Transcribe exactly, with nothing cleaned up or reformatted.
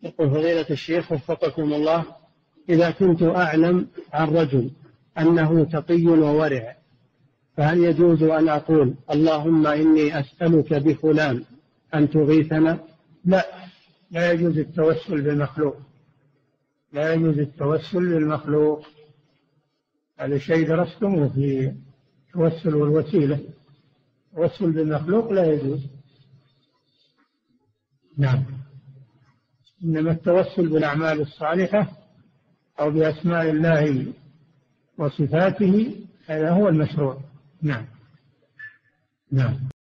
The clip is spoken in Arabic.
يقول فضيلة الشيخ وفقكم الله، إذا كنت أعلم عن رجل أنه تقي وورع، فهل يجوز أن أقول اللهم إني أسألك بفلان أن تغيثنا؟ لا، لا يجوز التوسل بالمخلوق، لا يجوز التوسل بالمخلوق، هذا شيء درستموه في التوسل والوسيلة. التوسل بالمخلوق لا يجوز. نعم، إنما التوسل بالأعمال الصالحة أو بأسماء الله وصفاته هذا هو المشروع. نعم. نعم.